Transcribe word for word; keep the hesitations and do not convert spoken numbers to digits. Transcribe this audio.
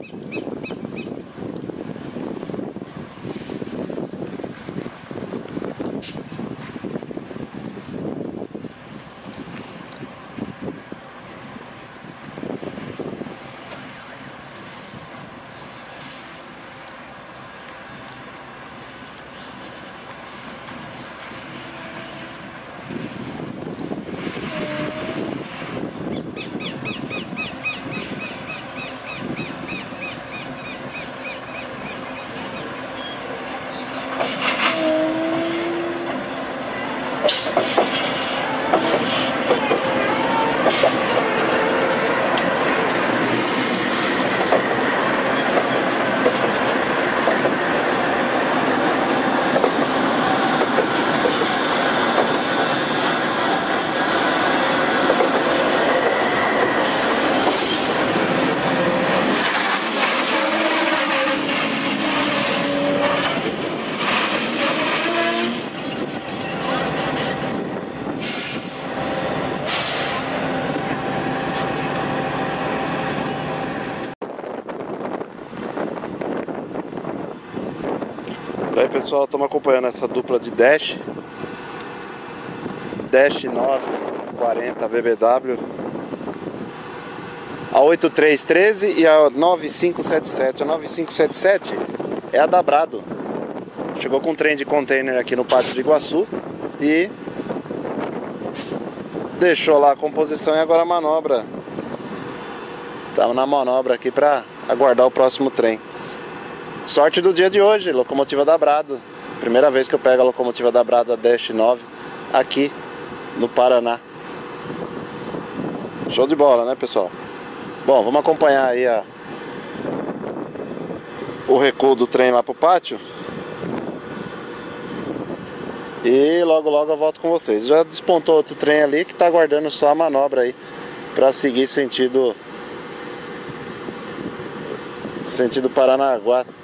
E aí pessoal, estamos acompanhando essa dupla de dash Dash nove quarenta B B W, a oitenta e três treze e a noventa e cinco setenta e sete. A noventa e cinco setenta e sete é a da Brado. Chegou com um trem de container aqui no Pátio de Iguaçu e deixou lá a composição e agora a manobra. Estamos na manobra aqui para aguardar o próximo trem. Sorte do dia de hoje, locomotiva da Brado. Primeira vez que eu pego a locomotiva da Brado, a Dash nove, aqui no Paraná. Show de bola, né, pessoal? Bom, vamos acompanhar aí a... o recuo do trem lá pro pátio. E logo logo eu volto com vocês. Já despontou outro trem ali que tá aguardando só a manobra aí para seguir sentido... sentido Paranaguá.